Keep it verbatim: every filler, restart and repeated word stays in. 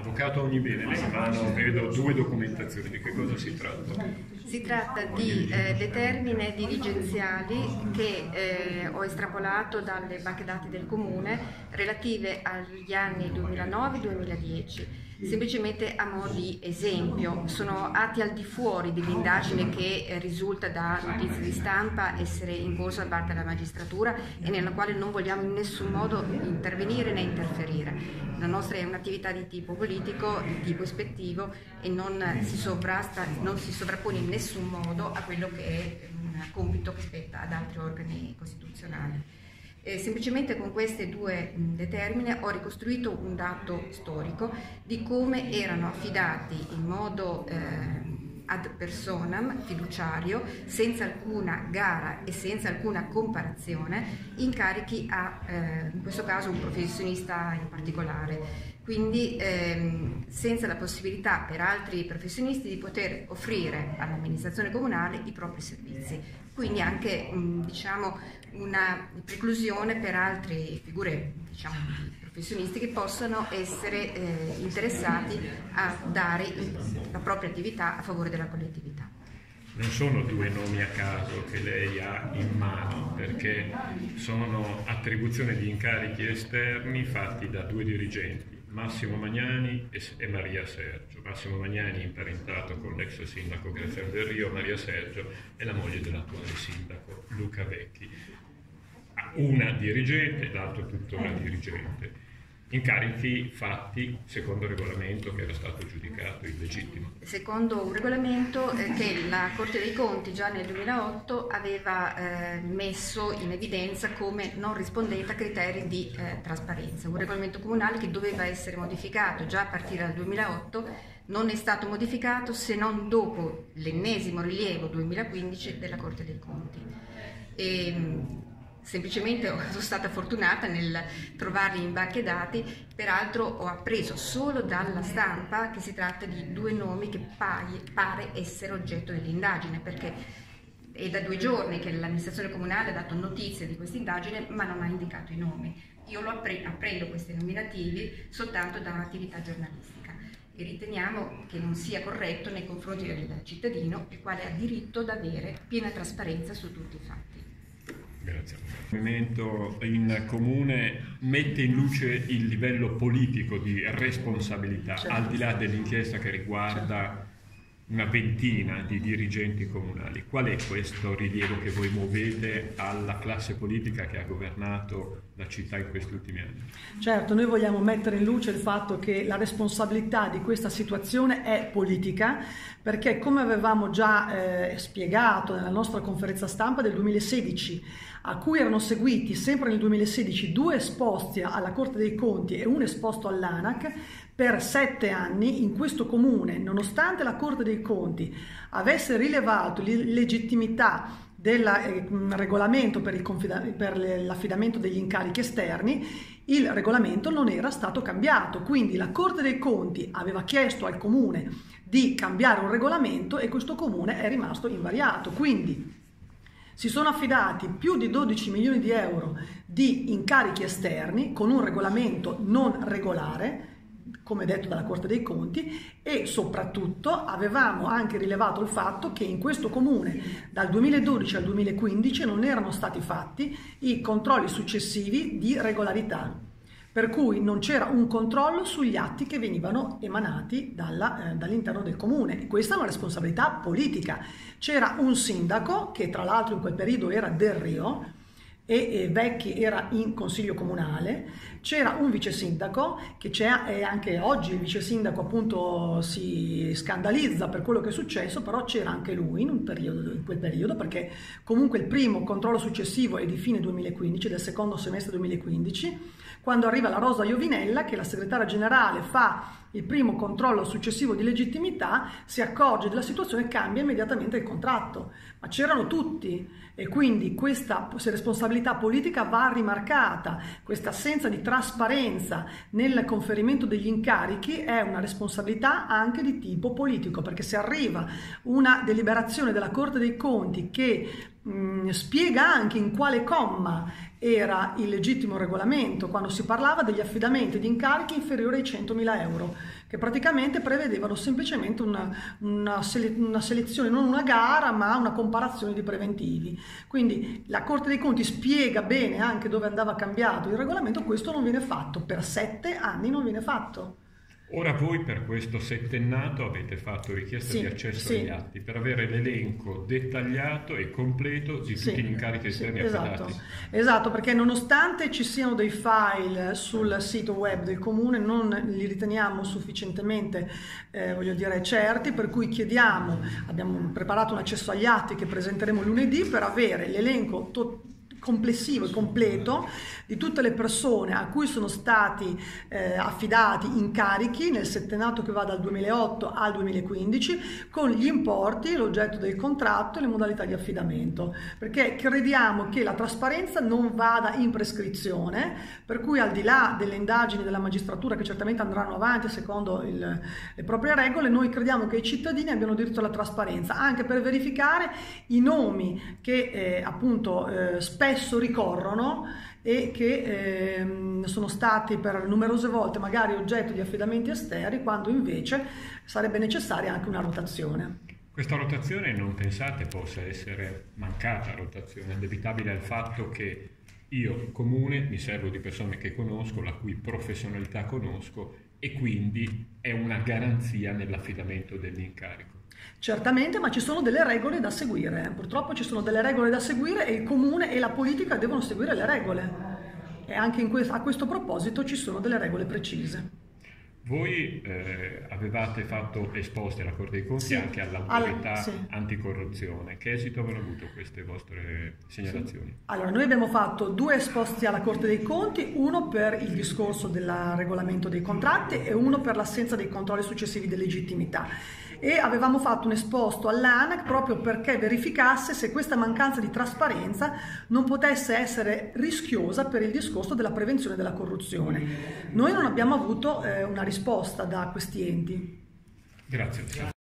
Avvocato Onibene, in mano vedo due documentazioni, di che cosa si tratta? Si tratta di eh, determine dirigenziali che eh, ho estrapolato dalle banche dati del Comune relative agli anni duemilanove duemiladieci. Semplicemente a mo' di esempio, sono atti al di fuori dell'indagine che eh, risulta da notizie di stampa essere in corso da parte della magistratura e nella quale non vogliamo in nessun modo intervenire né interferire. La nostra è un'attività di tipo politico, di tipo ispettivo e non si sovrasta, non si sovrappone in nessun modo a quello che è un compito che spetta ad altri organi costituzionali. Eh, semplicemente con queste due mh, determine ho ricostruito un dato storico di come erano affidati in modo eh, ad personam, fiduciario, senza alcuna gara e senza alcuna comparazione, incarichi a, eh, in questo caso, un professionista in particolare. Quindi ehm, senza la possibilità per altri professionisti di poter offrire all'amministrazione comunale i propri servizi. Quindi anche mh, diciamo, una preclusione per altre figure diciamo, professionisti che possano essere eh, interessati a dare la propria attività a favore della collettività. Non sono due nomi a caso che lei ha in mano, perché sono attribuzioni di incarichi esterni fatti da due dirigenti, Massimo Magnani e Maria Sergio. Massimo Magnani imparentato con l'ex sindaco Graziano Del Rio, Maria Sergio è la moglie dell'attuale sindaco Luca Vecchi. Una dirigente, l'altro tuttora dirigente. Incarichi fatti secondo il regolamento che era stato giudicato illegittimo. Secondo un regolamento eh, che la Corte dei Conti già nel duemilaotto aveva eh, messo in evidenza come non rispondente a criteri di eh, trasparenza. Un regolamento comunale che doveva essere modificato già a partire dal duemilaotto, non è stato modificato se non dopo l'ennesimo rilievo duemilaquindici della Corte dei Conti. E, semplicemente sono stata fortunata nel trovarli in banche dati, peraltro ho appreso solo dalla stampa che si tratta di due nomi che pare essere oggetto dell'indagine, perché è da due giorni che l'amministrazione comunale ha dato notizie di questa indagine ma non ha indicato i nomi. Io lo appre- apprendo questi nominativi soltanto da attività giornalistica e riteniamo che non sia corretto nei confronti del cittadino, il quale ha diritto ad avere piena trasparenza su tutti i fatti. Grazie. Il movimento in comune mette in luce il livello politico di responsabilità, certo, al di là dell'inchiesta che riguarda certo. una ventina di dirigenti comunali. Qual è questo rilievo che voi muovete alla classe politica che ha governato la città in questi ultimi anni? Certo, noi vogliamo mettere in luce il fatto che la responsabilità di questa situazione è politica, perché come avevamo già eh, spiegato nella nostra conferenza stampa del duemilasedici, a cui erano seguiti sempre nel duemilasedici due esposti alla Corte dei Conti e un esposto all'ANAC, per sette anni in questo comune, nonostante la Corte dei Conti avesse rilevato l'illegittimità del eh, regolamento per, il per l'affidamento degli incarichi esterni, il regolamento non era stato cambiato. Quindi la Corte dei Conti aveva chiesto al comune di cambiare un regolamento e questo comune è rimasto invariato. Quindi si sono affidati più di dodici milioni di euro di incarichi esterni con un regolamento non regolare, come detto dalla Corte dei Conti, e soprattutto avevamo anche rilevato il fatto che in questo comune dal duemiladodici al duemilaquindici non erano stati fatti i controlli successivi di regolarità, per cui non c'era un controllo sugli atti che venivano emanati dalla, eh, dall'interno del comune. Questa è una responsabilità politica. C'era un sindaco, che tra l'altro in quel periodo era Del Rio, e, e Vecchi era in consiglio comunale, c'era un vice sindaco che c'è, e anche oggi il vice sindaco appunto si scandalizza per quello che è successo, però c'era anche lui in, un periodo, in quel periodo, perché comunque il primo controllo successivo è di fine duemilaquindici, del secondo semestre duemilaquindici, quando arriva la Rosa Iovinella, che la segretaria generale fa il primo controllo successivo di legittimità, si accorge della situazione e cambia immediatamente il contratto. Ma c'erano tutti e quindi questa responsabilità politica va rimarcata. Questa assenza di trasparenza nel conferimento degli incarichi è una responsabilità anche di tipo politico, perché se arriva una deliberazione della Corte dei Conti che mh, spiega anche in quale comma era il legittimo regolamento, quando si parlava degli affidamenti di incarichi inferiori ai centomila euro, che praticamente prevedevano semplicemente una, una, sele, una selezione, non una gara, ma una comparazione di preventivi. Quindi la Corte dei Conti spiega bene anche dove andava cambiato il regolamento, questo non viene fatto, per sette anni non viene fatto. Ora voi per questo settennato avete fatto richiesta sì, di accesso sì. agli atti per avere l'elenco dettagliato e completo di tutti sì, gli incarichi esterni sì, esatto, affidati. Esatto, perché nonostante ci siano dei file sul sito web del Comune non li riteniamo sufficientemente eh, voglio dire, certi, per cui chiediamo, abbiamo preparato un accesso agli atti che presenteremo lunedì per avere l'elenco totale complessivo e completo di tutte le persone a cui sono stati eh, affidati incarichi nel settennato che va dal duemilaotto al duemilaquindici, con gli importi, l'oggetto del contratto e le modalità di affidamento, perché crediamo che la trasparenza non vada in prescrizione, per cui al di là delle indagini della magistratura che certamente andranno avanti secondo il, le proprie regole, noi crediamo che i cittadini abbiano diritto alla trasparenza anche per verificare i nomi che eh, appunto eh, spesso ricorrono e che eh, sono stati per numerose volte magari oggetto di affidamenti esteri, quando invece sarebbe necessaria anche una rotazione. Questa rotazione non pensate possa essere mancata rotazione, addebitabile al fatto che io, Comune, mi servo di persone che conosco, la cui professionalità conosco, e quindi è una garanzia nell'affidamento dell'incarico? Certamente, ma ci sono delle regole da seguire, purtroppo ci sono delle regole da seguire e il Comune e la politica devono seguire le regole e anche in que- a questo proposito ci sono delle regole precise. Voi eh, avevate fatto esposte alla Corte dei Conti sì, anche all'autorità alla, sì. anticorruzione. Che esito avevano avuto queste vostre segnalazioni? Sì. Allora, noi abbiamo fatto due esposti alla Corte dei Conti, uno per il discorso del regolamento dei contratti e uno per l'assenza dei controlli successivi di legittimità. E avevamo fatto un esposto all'ANAC proprio perché verificasse se questa mancanza di trasparenza non potesse essere rischiosa per il discorso della prevenzione della corruzione. Noi non abbiamo avuto eh, una risposta da questi enti. Grazie.